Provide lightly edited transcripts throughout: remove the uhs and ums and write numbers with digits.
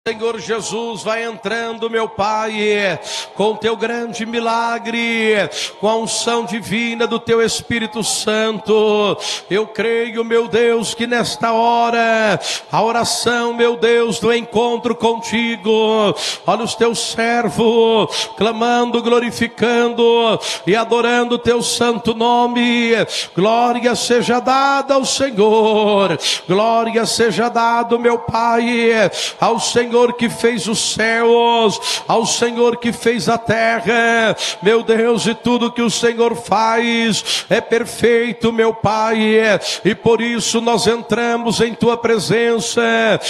Senhor Jesus, vai entrando, meu Pai, com teu grande milagre, com a unção divina do teu Espírito Santo. Eu creio, meu Deus, que nesta hora, a oração, meu Deus, do encontro contigo, olha os teus servos, clamando, glorificando e adorando o teu santo nome. Glória seja dada ao Senhor, glória seja dada, meu Pai, ao Senhor que fez os céus, ao Senhor que fez a terra, meu Deus, e tudo que o Senhor faz é perfeito, meu Pai, e por isso nós entramos em tua presença,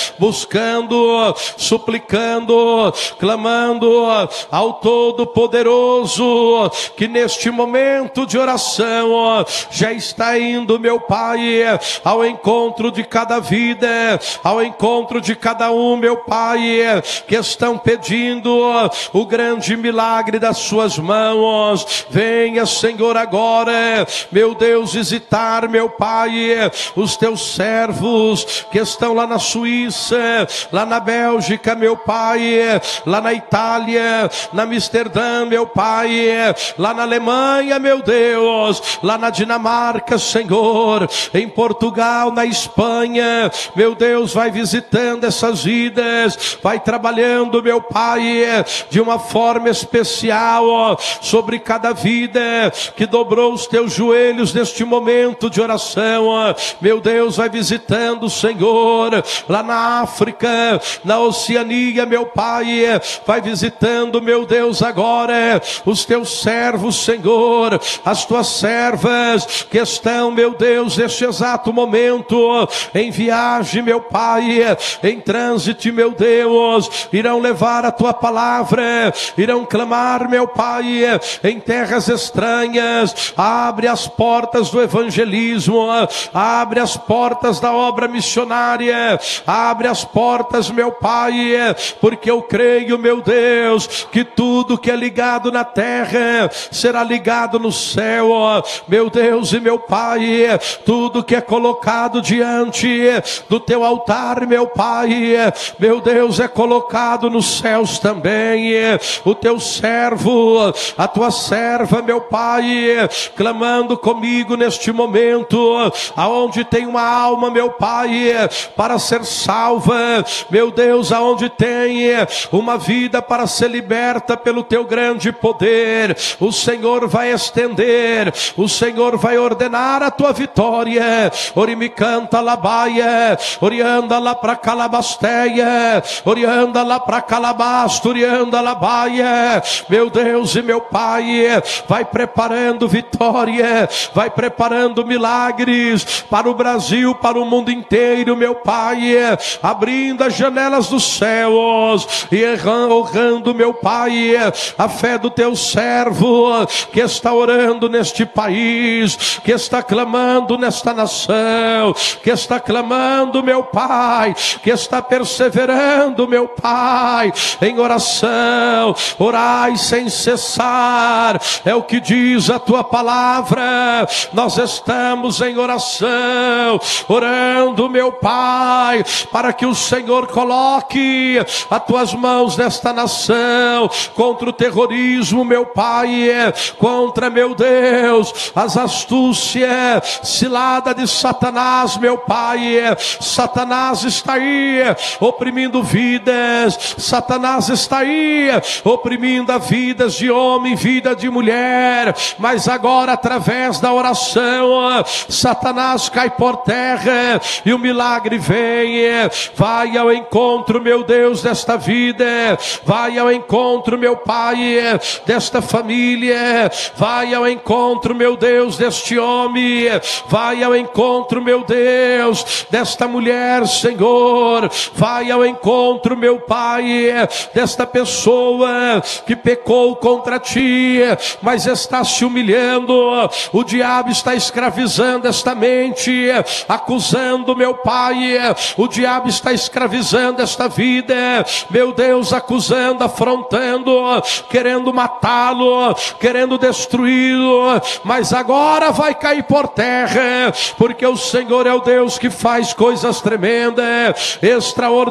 buscando, suplicando, clamando ao Todo-Poderoso, que neste momento de oração já está indo, meu Pai, ao encontro de cada vida, ao encontro de cada um, meu Pai, que estão pedindo o grande milagre das suas mãos. Venha, Senhor, agora, meu Deus, visitar, meu Pai, os teus servos que estão lá na Suíça, lá na Bélgica, meu Pai, lá na Itália, na Amsterdã, meu Pai, lá na Alemanha, meu Deus, lá na Dinamarca, Senhor, em Portugal, na Espanha, meu Deus, vai visitando essas vidas, vai trabalhando, meu Pai, de uma forma especial sobre cada vida que dobrou os teus joelhos neste momento de oração. Meu Deus, vai visitando, Senhor, lá na África, na Oceania, meu Pai, vai visitando, meu Deus, agora os teus servos, Senhor, as tuas servas que estão, meu Deus, neste exato momento em viagem, meu Pai, em trânsito, meu Deus, irão levar a tua palavra, irão clamar, meu Pai, em terras estranhas. Abre as portas do evangelismo, abre as portas da obra missionária, abre as portas, meu Pai, porque eu creio, meu Deus, que tudo que é ligado na terra será ligado no céu, meu Deus e meu Pai, tudo que é colocado diante do teu altar, meu Pai, meu Deus, é colocado nos céus também. O teu servo, a tua serva, meu Pai, clamando comigo neste momento, aonde tem uma alma, meu Pai, para ser salva, meu Deus, aonde tem uma vida para ser liberta pelo teu grande poder, o Senhor vai estender, o Senhor vai ordenar a tua vitória. Orimicanta labaia, orianda lá para calabasteia, orianda lá para Calabasto, orianda lá baia, meu Deus e meu Pai, vai preparando vitória, vai preparando milagres para o Brasil, para o mundo inteiro, meu Pai, abrindo as janelas dos céus e honrando, meu Pai, a fé do teu servo que está orando neste país, que está clamando nesta nação, que está clamando, meu Pai, que está perseverando, meu Pai, em oração. Orai sem cessar, é o que diz a tua palavra. Nós estamos em oração, orando, meu Pai, para que o Senhor coloque as tuas mãos nesta nação, contra o terrorismo, meu Pai, contra, meu Deus, as astúcias, cilada de Satanás, meu Pai. Satanás está aí oprimindo vidas, Satanás está aí oprimindo as vidas de homem, vida de mulher, mas agora através da oração, Satanás cai por terra e o milagre vem. Vai ao encontro, meu Deus, desta vida, vai ao encontro, meu Pai, desta família, vai ao encontro, meu Deus, deste homem, vai ao encontro, meu Deus, desta mulher, Senhor, vai ao encontro, meu Pai, desta pessoa que pecou contra ti, mas está se humilhando. O diabo está escravizando esta mente, acusando, meu Pai, o diabo está escravizando esta vida, meu Deus, acusando, afrontando, querendo matá-lo, querendo destruí-lo, mas agora vai cair por terra, porque o Senhor é o Deus que faz coisas tremendas, extraordinárias,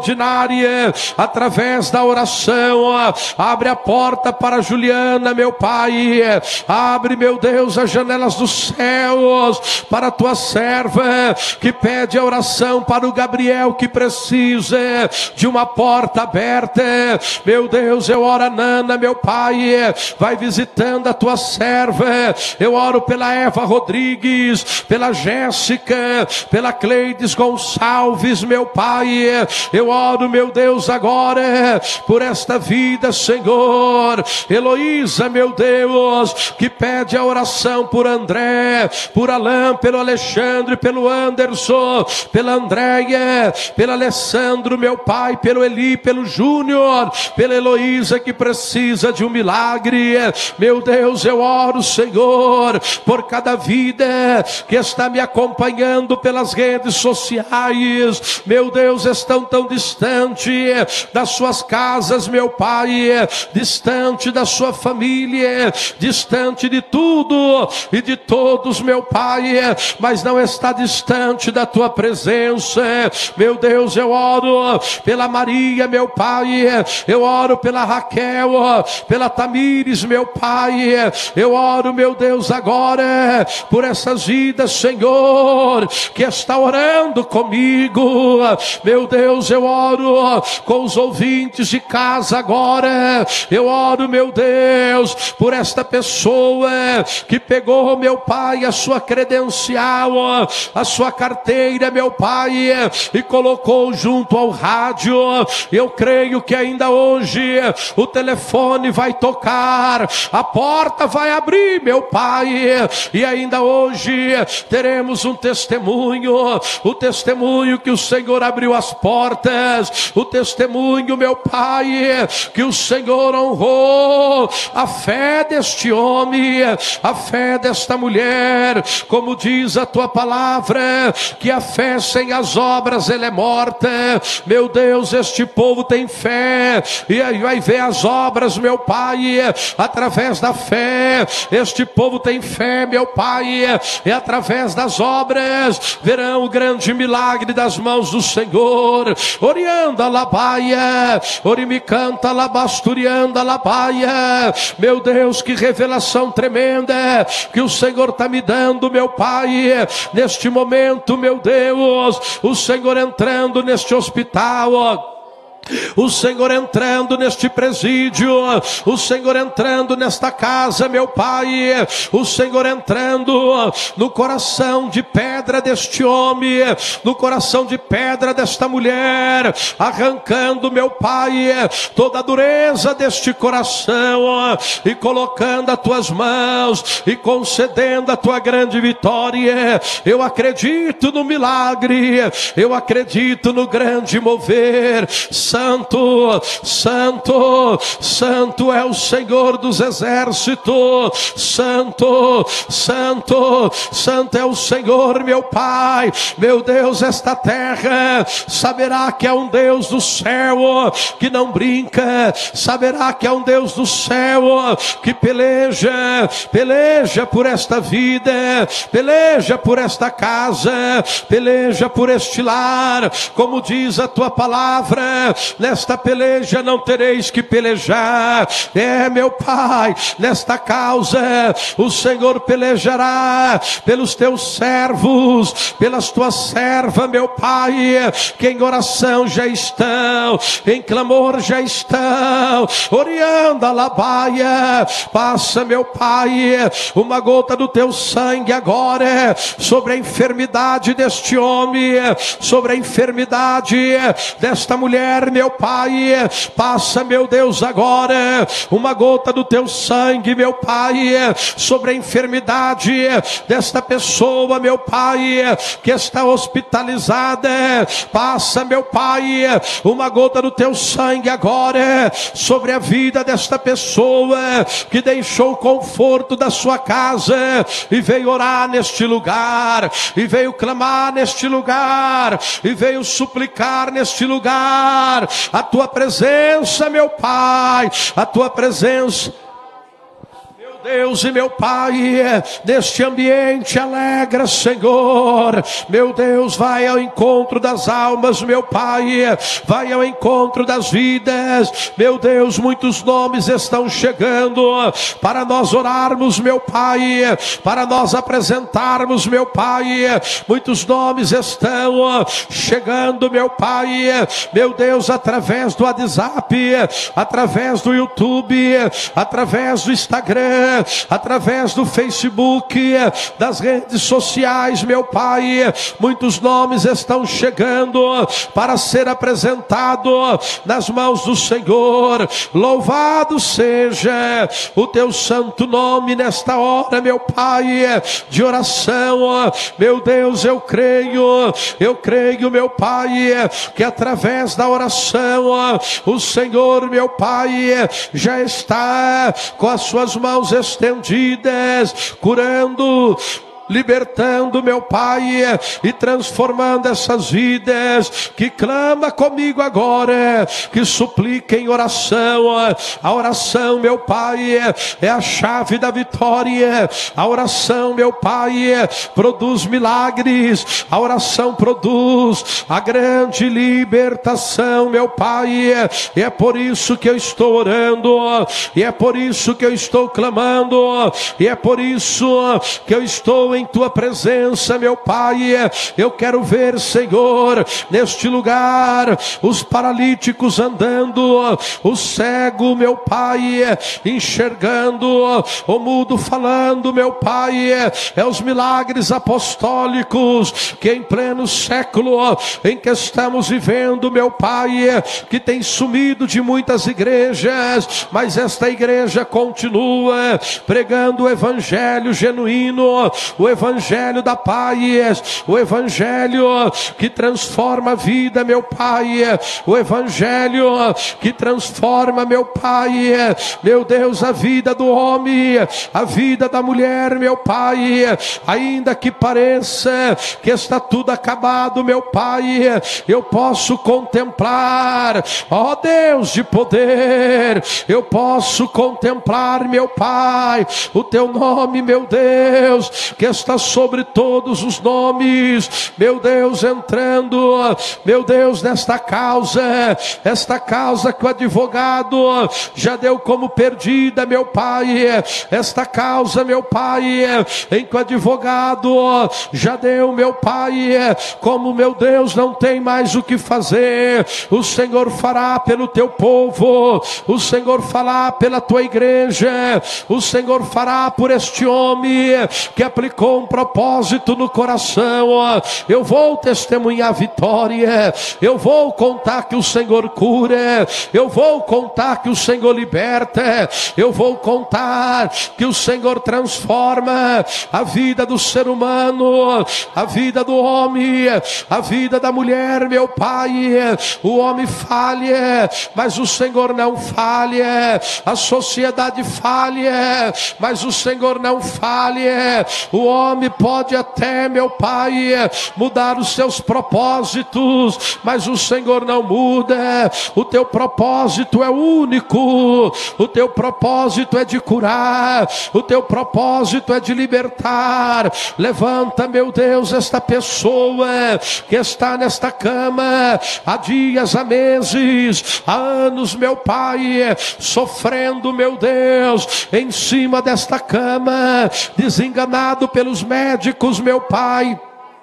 vitória através da oração. Abre a porta para Juliana, meu Pai. Abre, meu Deus, as janelas dos céus para a tua serva que pede a oração, para o Gabriel que precisa de uma porta aberta. Meu Deus, eu oro a Nana, meu Pai, vai visitando a tua serva. Eu oro pela Eva Rodrigues, pela Jéssica, pela Cleides Gonçalves, meu Pai. Eu oro, meu Deus, agora por esta vida, Senhor. Heloísa, meu Deus, que pede a oração por André, por Alain, pelo Alexandre, pelo Anderson, pela Andréia, pelo Alessandro, meu Pai, pelo Eli, pelo Júnior, pela Heloísa que precisa de um milagre. Meu Deus, eu oro, Senhor, por cada vida que está me acompanhando pelas redes sociais. Meu Deus, estão tão distante das suas casas, meu Pai, distante da sua família, distante de tudo e de todos, meu Pai, mas não está distante da tua presença. Meu Deus, eu oro pela Maria, meu Pai, eu oro pela Raquel, pela Tamires, meu Pai, eu oro, meu Deus, agora por essas vidas, Senhor, que está orando comigo. Meu Deus, eu oro com os ouvintes de casa agora. Eu oro, meu Deus, por esta pessoa que pegou, meu Pai, a sua credencial, a sua carteira, meu Pai, e colocou junto ao rádio. Eu creio que ainda hoje o telefone vai tocar, a porta vai abrir, meu Pai, e ainda hoje teremos um testemunho, o testemunho que o Senhor abriu as portas, o testemunho, meu Pai, que o Senhor honrou a fé deste homem, a fé desta mulher, como diz a tua palavra, que a fé sem as obras ela é morta. Meu Deus, este povo tem fé e aí vai ver as obras, meu Pai, através da fé. Este povo tem fé, meu Pai, e através das obras verão o grande milagre das mãos do Senhor. Orianda labaia, orimicanta labasturianda labaia. Meu Deus, que revelação tremenda que o Senhor está me dando, meu Pai, neste momento, meu Deus, o Senhor entrando neste hospital, o Senhor entrando neste presídio, o Senhor entrando nesta casa, meu Pai, o Senhor entrando no coração de pedra deste homem, no coração de pedra desta mulher, arrancando, meu Pai, toda a dureza deste coração e colocando as tuas mãos e concedendo a tua grande vitória. Eu acredito no milagre, eu acredito no grande mover. Santo, Santo, Santo é o Senhor dos exércitos. Santo, Santo, Santo é o Senhor, meu Pai. Meu Deus, esta terra saberá que é um Deus do céu que não brinca, saberá que é um Deus do céu que peleja, peleja por esta vida, peleja por esta casa, peleja por este lar, como diz a tua palavra. Nesta peleja não tereis que pelejar. Meu Pai, nesta causa o Senhor pelejará pelos teus servos, pelas tuas servas, meu Pai, que em oração já estão, em clamor já estão. Orianda labaia, passa, meu Pai, uma gota do teu sangue agora sobre a enfermidade deste homem, sobre a enfermidade desta mulher, meu Pai. Passa, meu Deus, agora uma gota do teu sangue, meu Pai, sobre a enfermidade desta pessoa, meu Pai, que está hospitalizada. Passa, meu Pai, uma gota do teu sangue agora sobre a vida desta pessoa que deixou o conforto da sua casa e veio orar neste lugar, e veio clamar neste lugar, e veio suplicar neste lugar. A tua presença, meu Pai, a tua presença. Meu Deus e meu Pai, neste ambiente alegra, Senhor. Meu Deus, vai ao encontro das almas, meu Pai, vai ao encontro das vidas. Meu Deus, muitos nomes estão chegando para nós orarmos, meu Pai, para nós apresentarmos, meu Pai. Muitos nomes estão chegando, meu Pai, meu Deus, através do WhatsApp, através do YouTube, através do Instagram, através do Facebook, das redes sociais, meu Pai. Muitos nomes estão chegando para ser apresentado nas mãos do Senhor. Louvado seja o teu santo nome nesta hora, meu Pai, de oração. Meu Deus, eu creio, meu Pai, que através da oração o Senhor, meu Pai, já está com as suas mãos estendidas, curando, libertando, meu Pai, e transformando essas vidas que clama comigo agora, que suplica em oração. A oração, meu Pai, é a chave da vitória. A oração, meu Pai, produz milagres. A oração produz a grande libertação, meu Pai. E é por isso que eu estou orando, e é por isso que eu estou clamando, e é por isso que eu estou em tua presença, meu Pai. Eu quero ver, Senhor, neste lugar, os paralíticos andando, o cego, meu Pai, enxergando, o mudo falando, meu Pai. É os milagres apostólicos que em pleno século em que estamos vivendo, meu Pai, que tem sumido de muitas igrejas, mas esta igreja continua pregando o evangelho genuíno, o evangelho da paz, o evangelho que transforma a vida, meu Pai, o evangelho que transforma, meu Pai, meu Deus, a vida do homem, a vida da mulher, meu Pai. Ainda que pareça que está tudo acabado, meu Pai, eu posso contemplar, ó Deus de poder, eu posso contemplar, meu Pai, o teu nome, meu Deus, que está sobre todos os nomes, meu Deus, entrando, meu Deus, nesta causa, esta causa que o advogado já deu como perdida, meu Pai, esta causa, meu Pai, em que o advogado já deu, meu Pai, como, meu Deus, não tem mais o que fazer, o Senhor fará pelo teu povo, o Senhor fará pela tua igreja, o Senhor fará por este homem que aplicou um propósito no coração. Eu vou testemunhar a vitória, eu vou contar que o Senhor cura, eu vou contar que o Senhor liberta, eu vou contar que o Senhor transforma a vida do ser humano, a vida do homem, a vida da mulher, meu Pai. O homem falha, mas o Senhor não falha, a sociedade falha, mas o Senhor não falha. O homem pode até, meu Pai, mudar os seus propósitos, mas o Senhor não muda. O teu propósito é único, o teu propósito é de curar, o teu propósito é de libertar. Levanta, meu Deus, esta pessoa que está nesta cama há dias, há meses, há anos, meu Pai, sofrendo, meu Deus, em cima desta cama, desenganado pelos médicos, meu Pai.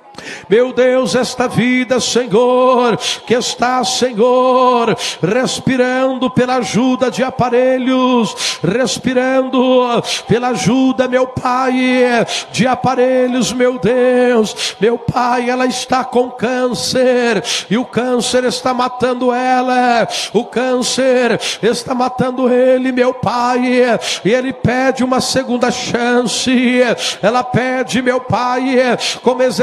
Meu Deus, esta vida, Senhor, que está, Senhor, respirando pela ajuda de aparelhos, respirando pela ajuda, meu Pai, de aparelhos, meu Deus, meu Pai, ela está com câncer, e o câncer está matando ela, o câncer está matando ele, meu Pai, e ele pede uma segunda chance, ela pede, meu Pai, como Ezequias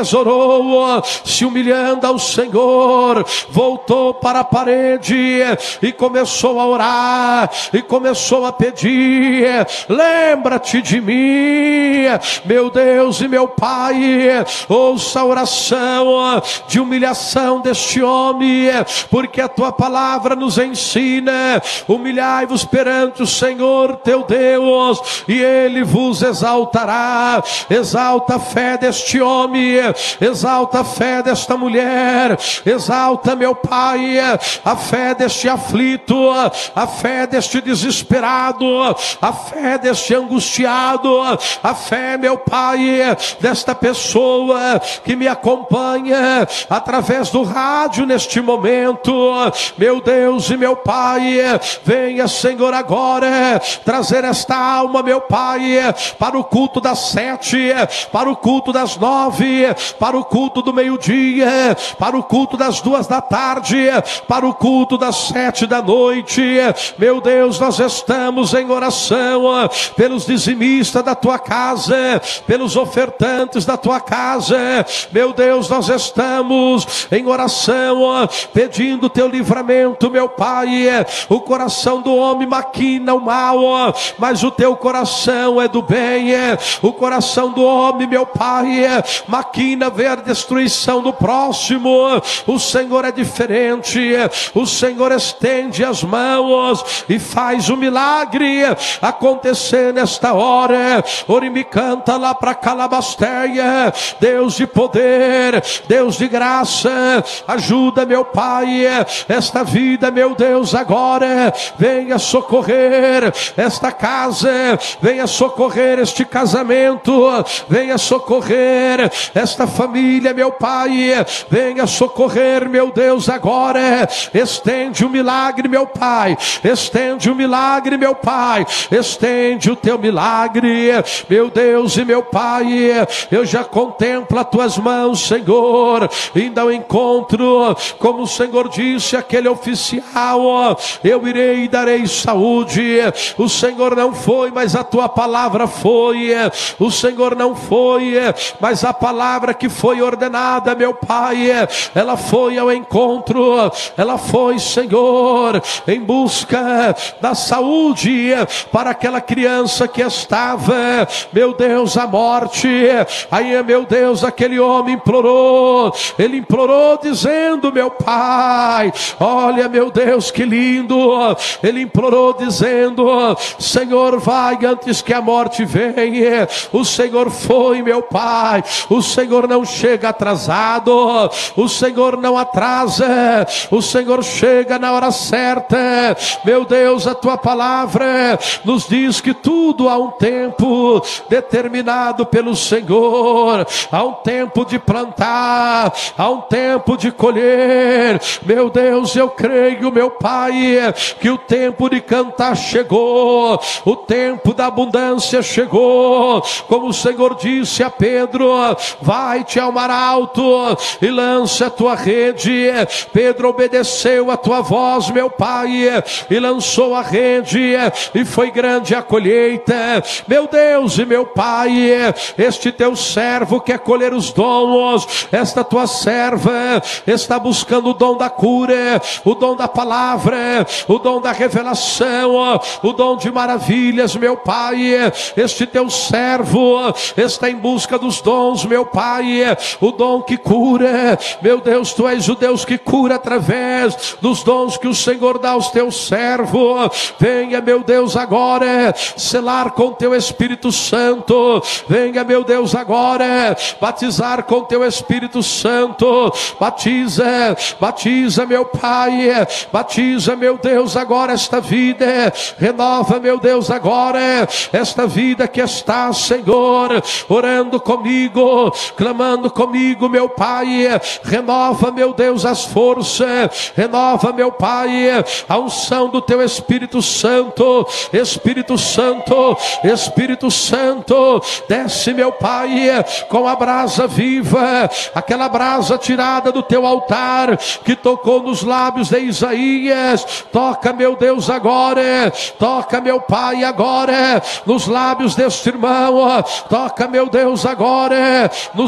Elias orou, se humilhando ao Senhor, voltou para a parede e começou a orar, e começou a pedir: lembra-te de mim, meu Deus e meu Pai. Ouça a oração de humilhação deste homem, porque a tua palavra nos ensina: humilhai-vos perante o Senhor teu Deus, e Ele vos exaltará. Exalta a fé deste homem, exalta a fé desta mulher, exalta, meu Pai, a fé deste aflito, a fé deste desesperado, a fé deste angustiado, a fé, meu Pai, desta pessoa que me acompanha através do rádio neste momento. Meu Deus e meu Pai, venha, Senhor, agora trazer esta alma, meu Pai, para o culto das 7, para o culto das 9, para o culto do meio-dia, para o culto das 2 da tarde, para o culto das 7 da noite. Meu Deus, nós estamos em oração pelos dizimistas da tua casa, pelos ofertantes da tua casa. Meu Deus, nós estamos em oração pedindo teu livramento, meu Pai. O coração do homem maquina o mal, mas o teu coração é do bem. O coração do homem, meu Pai, maquina ver a destruição do próximo. O Senhor é diferente. O Senhor estende as mãos e faz o milagre acontecer nesta hora. Orimi canta lá para Calabasteia. Deus de poder, Deus de graça, ajuda, meu Pai, esta vida, meu Deus, agora. Venha socorrer esta casa, venha socorrer este casamento, venha socorrer esta família, meu Pai, venha socorrer, meu Deus, agora. Estende o milagre, meu Pai, estende o milagre, meu Pai, estende o teu milagre, meu Deus e meu Pai. Eu já contemplo as tuas mãos, Senhor, indo ao encontro, como o Senhor disse àquele oficial: eu irei e darei saúde. O Senhor não foi, mas a tua palavra foi. O Senhor não foi, mas a palavra que foi ordenada, meu Pai, ela foi ao encontro. Ela foi, Senhor, em busca da saúde para aquela criança que estava, meu Deus, à morte. Aí, meu Deus, aquele homem implorou. Ele implorou dizendo: meu Pai, olha, meu Deus, que lindo. Ele implorou dizendo: Senhor, vai antes que a morte venha. O Senhor foi, meu Pai. O Senhor não chega atrasado. O Senhor não atrasa. O Senhor chega na hora certa. Meu Deus, a tua palavra nos diz que tudo há um tempo determinado pelo Senhor. Há um tempo de plantar, há um tempo de colher. Meu Deus, eu creio, meu Pai, que o tempo de cantar chegou, o tempo da abundância chegou. Como o Senhor disse a Pedro: vai-te ao mar alto e lança a tua rede. Pedro obedeceu a tua voz, meu Pai, e lançou a rede, e foi grande a colheita. Meu Deus e meu Pai, este teu servo quer colher os dons. Esta tua serva está buscando o dom da cura, o dom da palavra, o dom da revelação, o dom de maravilhas, meu Pai. Este teu servo está em busca dos dons, meu Pai, o dom que cura. Meu Deus, tu és o Deus que cura através dos dons que o Senhor dá aos teus servos. Venha, meu Deus, agora selar com teu Espírito Santo. Venha, meu Deus, agora batizar com teu Espírito Santo. Batiza, batiza, meu Pai, batiza, meu Deus, agora esta vida. Renova, meu Deus, agora esta vida que está, Senhor, orando comigo, clamando comigo, meu Pai. Renova, meu Deus, as forças. Renova, meu Pai, a unção do teu Espírito Santo. Espírito Santo, Espírito Santo, desce, meu Pai, com a brasa viva, aquela brasa tirada do teu altar, que tocou nos lábios de Isaías. Toca, meu Deus, agora. Toca, meu Pai, agora nos lábios deste irmão. Toca, meu Deus, agora nos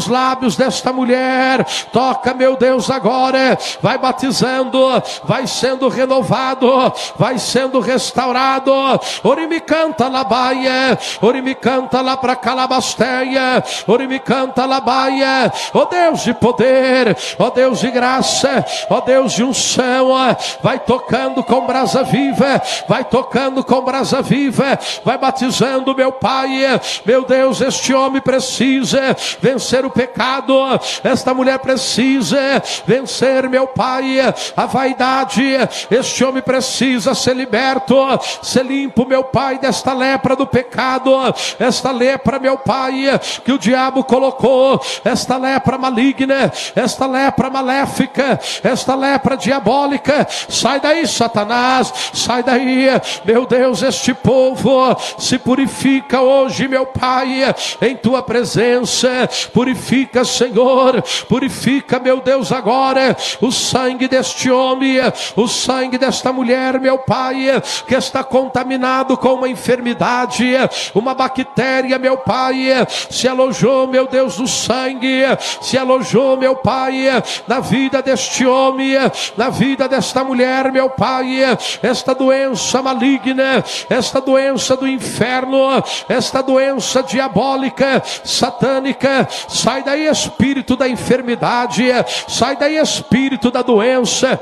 nos lábios desta mulher. Toca, meu Deus, agora. Vai batizando, vai sendo renovado, vai sendo restaurado. Orimi canta labaia, orimi canta lá pra calabasteia, orimi canta labaia. Ó Deus de poder, ó Deus de graça, ó Deus de unção, vai tocando com brasa viva, vai tocando com brasa viva, vai batizando, meu Pai. Meu Deus, este homem precisa vencer o pecado, esta mulher precisa vencer, meu Pai, a vaidade. Este homem precisa ser liberto, ser limpo, meu Pai, desta lepra do pecado, esta lepra, meu Pai, que o diabo colocou, esta lepra maligna, esta lepra maléfica, esta lepra diabólica. Sai daí, Satanás, sai daí, meu Deus. Este povo se purifica hoje, meu Pai, em tua presença. Purifica, Senhor, purifica, meu Deus, agora o sangue deste homem, o sangue desta mulher, meu Pai, que está contaminado com uma enfermidade, uma bactéria, meu Pai, se alojou, meu Deus, no sangue, se alojou, meu Pai, na vida deste homem, na vida desta mulher, meu Pai. Esta doença maligna, esta doença do inferno, esta doença diabólica, satânica, sai daí, espírito da enfermidade, sai daí, espírito da doença.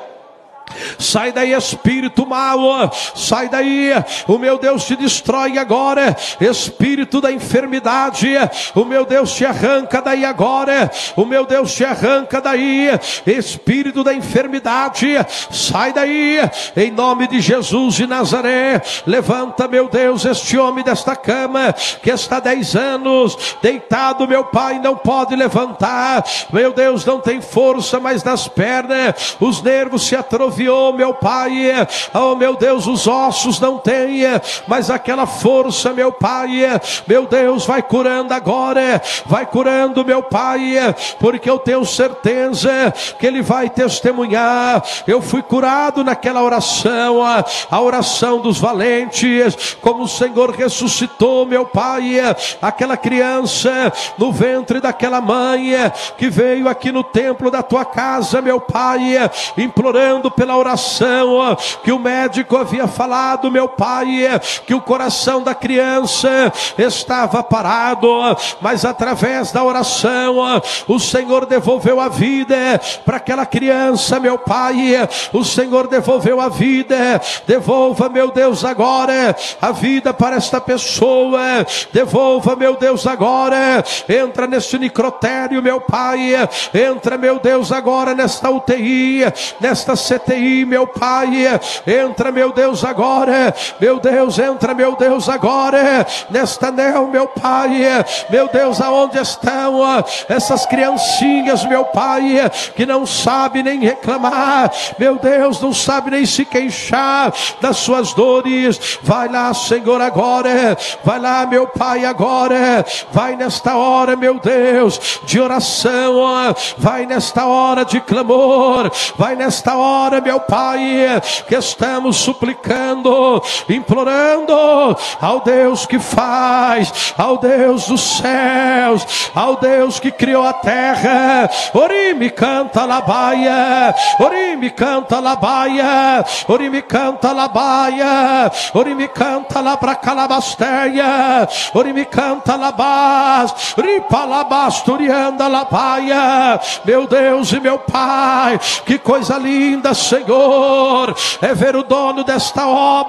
Sai daí, espírito mau, sai daí, o meu Deus te destrói agora, espírito da enfermidade, o meu Deus te arranca daí agora, o meu Deus te arranca daí, espírito da enfermidade, sai daí, em nome de Jesus de Nazaré. Levanta, meu Deus, este homem desta cama, que está 10 anos, deitado, meu Pai, não pode levantar, meu Deus, não tem força mais nas pernas, os nervos se atrofiam, meu Pai, oh meu Deus, os ossos não têm mas aquela força, meu Pai, meu Deus, vai curando agora, vai curando, meu Pai, porque eu tenho certeza que ele vai testemunhar. Eu fui curado naquela oração, a oração dos valentes, como o Senhor ressuscitou, meu Pai, aquela criança no ventre daquela mãe, que veio aqui no templo da tua casa, meu Pai, implorando pela oração que o médico havia falado, meu Pai, que o coração da criança estava parado, mas através da oração o Senhor devolveu a vida para aquela criança, meu Pai. O Senhor devolveu a vida. Devolva, meu Deus, agora a vida para esta pessoa. Devolva, meu Deus, agora. Entra neste necrotério, meu Pai. Entra, meu Deus, agora nesta UTI, nesta CTI, meu Pai. Entra, meu Deus, agora. Meu Deus, entra, meu Deus, agora nesta anel, meu Pai. Meu Deus, aonde estão essas criancinhas, meu Pai, que não sabem nem reclamar, meu Deus, não sabem nem se queixar das suas dores. Vai lá, Senhor, agora. Vai lá, meu Pai, agora. Vai nesta hora, meu Deus, de oração. Vai nesta hora de clamor. Vai nesta hora, meu Pai, que estamos suplicando, implorando ao Deus que faz, ao Deus dos céus, ao Deus que criou a terra. Orimi canta labaia, orimi canta labaia, orimi canta labaia, orimi canta lá pra calabasteia, orimi canta labás, ripa labasturianda labaia. Meu Deus e meu Pai, que coisa linda, Senhor, é ver o dono desta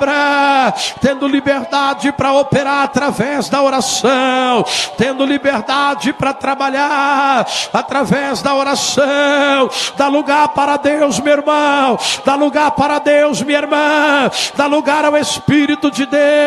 obra tendo liberdade para operar através da oração, tendo liberdade para trabalhar através da oração. Dá lugar para Deus, meu irmão, dá lugar para Deus, minha irmã, dá lugar ao Espírito de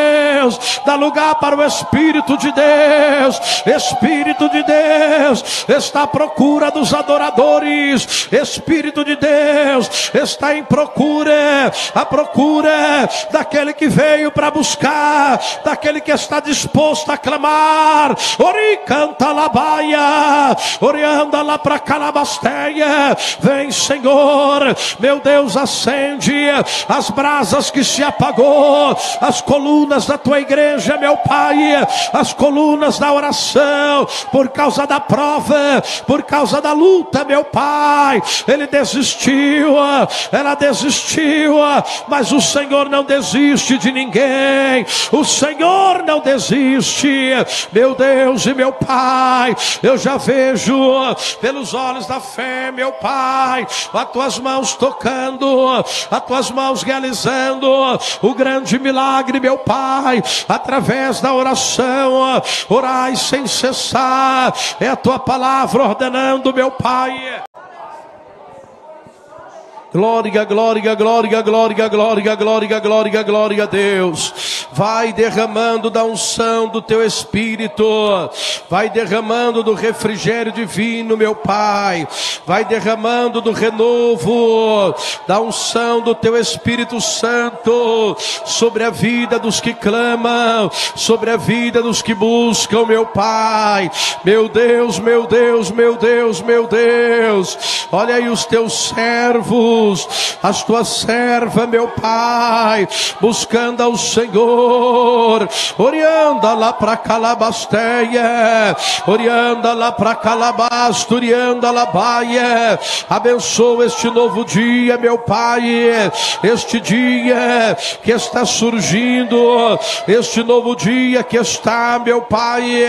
Deus, dá lugar para o Espírito de Deus. Espírito de Deus está à procura dos adoradores. Espírito de Deus está está em procura, a procura daquele que veio para buscar, daquele que está disposto a clamar. Ori canta labaia, orianda lá para calabasteia. Vem, Senhor, meu Deus, acende as brasas que se apagou, as colunas da tua igreja, meu Pai, as colunas da oração, por causa da prova, por causa da luta, meu Pai. Ele desistiu, ela desistiu, mas o Senhor não desiste de ninguém. O Senhor não desiste, meu Deus e meu Pai. Eu já vejo pelos olhos da fé, meu Pai, as tuas mãos tocando, as tuas mãos realizando o grande milagre, meu Pai, através da oração. Orai sem cessar, é a tua palavra ordenando, meu Pai. Glória, glória, glória, glória, glória, glória, glória, glória a Deus. Vai derramando da unção do teu Espírito. Vai derramando do refrigério divino, meu Pai. Vai derramando do renovo, da unção do teu Espírito Santo sobre a vida dos que clamam, sobre a vida dos que buscam, meu Pai. Meu Deus, meu Deus, meu Deus, meu Deus. Olha aí os teus servos, as tuas servas, meu Pai, buscando ao Senhor. Orianda lá para Calabasteia, orianda lá para Calabasto, orianda lá Baia. Abençoa este novo dia, meu Pai, este dia que está surgindo, este novo dia que está, meu Pai,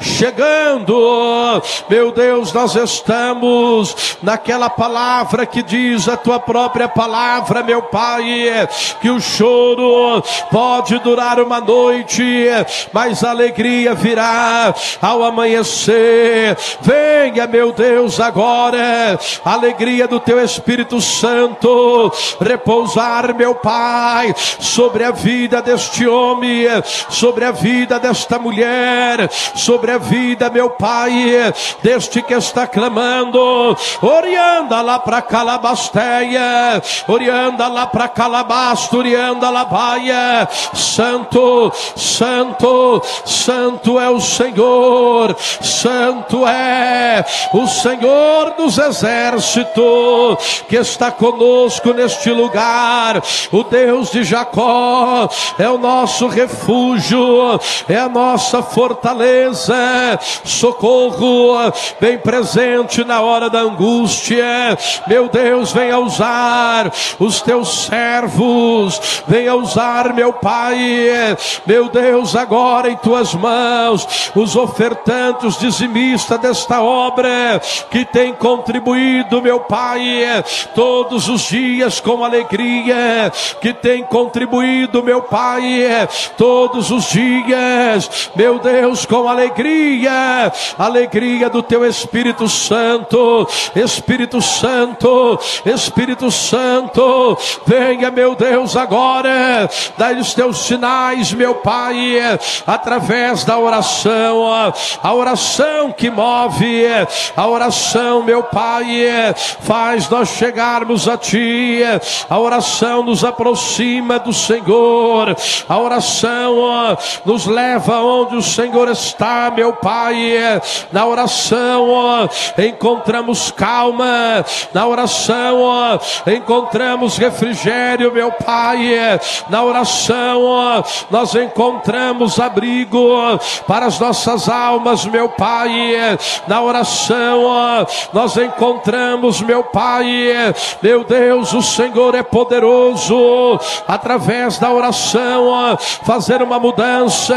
chegando. Meu Deus, nós estamos naquela palavra que diz a tua própria palavra, meu Pai, que o choro pode durar uma noite, mas a alegria virá ao amanhecer. Venha, meu Deus, agora a alegria do teu Espírito Santo repousar, meu Pai, sobre a vida deste homem, sobre a vida desta mulher, sobre a vida, meu Pai, deste que está clamando. Orianda lá para Calabasteia, orianda lá para Calabasto, orianda lá Baia. Santo, santo, santo é o Senhor, santo é o Senhor dos exércitos que está conosco neste lugar. O Deus de Jacó é o nosso refúgio, é a nossa fortaleza, socorro bem presente na hora da angústia. Meu Deus, venha usar os teus servos, venha usar, meu Pai, meu Deus, agora em tuas mãos, os ofertantes, os dizimistas desta obra, que tem contribuído, meu Pai, todos os dias com alegria, que tem contribuído, meu Pai, todos os dias, meu Deus, com alegria, alegria do teu Espírito Santo. Espírito Santo, Espírito Santo, venha, meu Deus, agora, dá os teus sinais, meu Pai, através da oração, a oração que move, a oração, meu Pai, faz nós chegarmos a Ti, a oração nos aproxima do Senhor, a oração nos leva onde o Senhor está, meu Pai. Na oração encontramos calma, na oração encontramos refrigério, meu Pai. Na oração nós encontramos abrigo para as nossas almas, meu Pai. Na oração nós encontramos, meu Pai, meu Deus, o Senhor é poderoso, através da oração, fazer uma mudança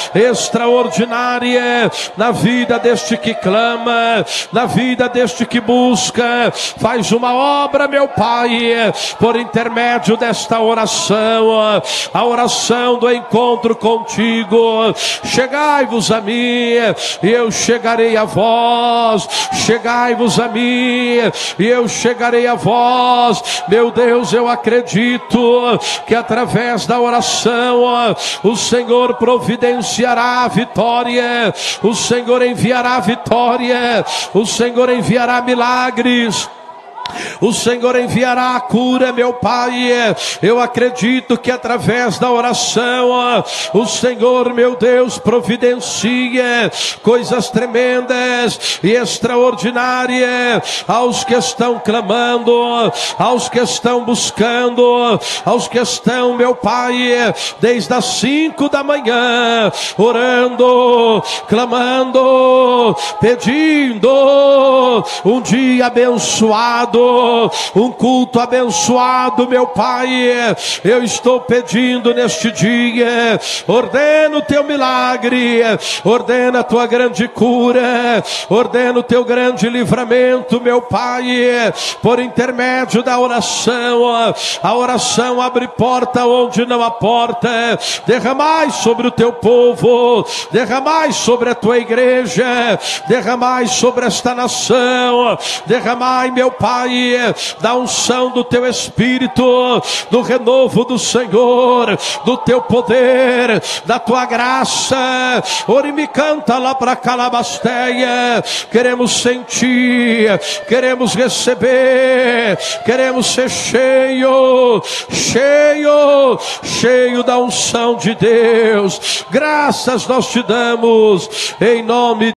extraordinária na vida deste que clama, na vida deste que busca. Faz uma obra, meu Pai, por intermédio desta oração, a oração do encontro contigo. Chegai-vos a mim, e eu chegarei a vós. Chegai-vos a mim, e eu chegarei a vós. Meu Deus, eu acredito que através da oração o Senhor providenciará a vitória, o Senhor enviará a vitória, o Senhor enviará milagres. O Senhor enviará a cura, meu Pai. Eu acredito que através da oração o Senhor, meu Deus, providencia coisas tremendas e extraordinárias aos que estão clamando, aos que estão buscando, aos que estão, meu Pai, desde as 5 da manhã, orando, clamando, pedindo um dia abençoado, um culto abençoado, meu Pai. Eu estou pedindo neste dia, ordena o teu milagre, ordena a tua grande cura, ordena o teu grande livramento, meu Pai, por intermédio da oração. A oração abre porta onde não há porta. Derramai sobre o teu povo, derramai sobre a tua igreja, derramai sobre esta nação, derramai, meu Pai, da unção do teu Espírito, do renovo do Senhor, do teu poder, da tua graça. Ori me canta lá para Calabasteia. Queremos sentir, queremos receber, queremos ser cheio da unção de Deus. Graças nós te damos em nome